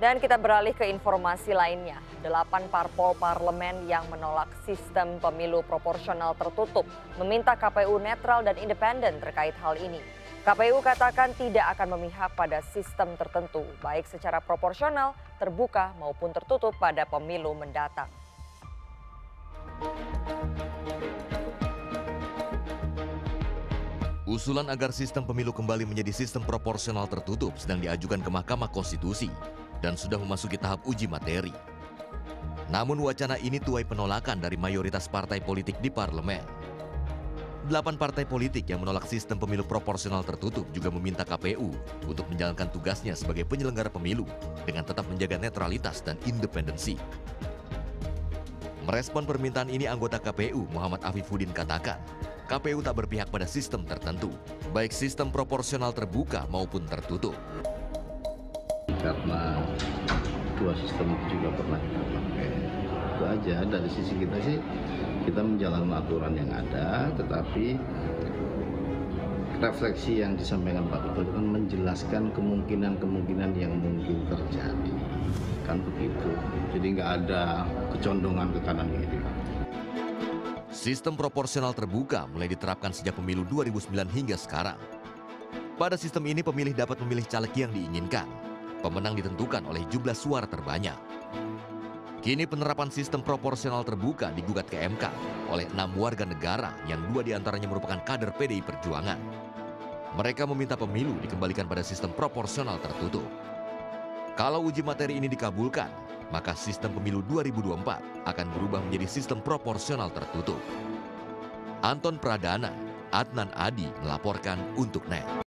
Dan kita beralih ke informasi lainnya. 8 parpol parlemen yang menolak sistem pemilu proporsional tertutup meminta KPU netral dan independen terkait hal ini. KPU katakan tidak akan memihak pada sistem tertentu, baik secara proporsional, terbuka maupun tertutup pada pemilu mendatang. Usulan agar sistem pemilu kembali menjadi sistem proporsional tertutup sedang diajukan ke Mahkamah Konstitusi dan sudah memasuki tahap uji materi. Namun wacana ini tuai penolakan dari mayoritas partai politik di parlemen. 8 partai politik yang menolak sistem pemilu proporsional tertutup juga meminta KPU untuk menjalankan tugasnya sebagai penyelenggara pemilu dengan tetap menjaga netralitas dan independensi. Merespon permintaan ini, anggota KPU Muhammad Afifuddin katakan, KPU tak berpihak pada sistem tertentu, baik sistem proporsional terbuka maupun tertutup. Karena dua sistem itu juga pernah kita pakai. Itu aja, dari sisi kita sih, kita menjalankan aturan yang ada, tetapi refleksi yang disampaikan Pak Ketua kan menjelaskan kemungkinan-kemungkinan yang mungkin terjadi. Kan begitu, jadi nggak ada kecondongan ke kanan kiri. Sistem proporsional terbuka mulai diterapkan sejak pemilu 2009 hingga sekarang. Pada sistem ini pemilih dapat memilih caleg yang diinginkan. Pemenang ditentukan oleh jumlah suara terbanyak. Kini penerapan sistem proporsional terbuka digugat ke MK oleh 6 warga negara yang 2 diantaranya merupakan kader PDI Perjuangan. Mereka meminta pemilu dikembalikan pada sistem proporsional tertutup. Kalau uji materi ini dikabulkan, maka sistem pemilu 2024 akan berubah menjadi sistem proporsional tertutup. Anton Pradana, Adnan Adi melaporkan untuk NET.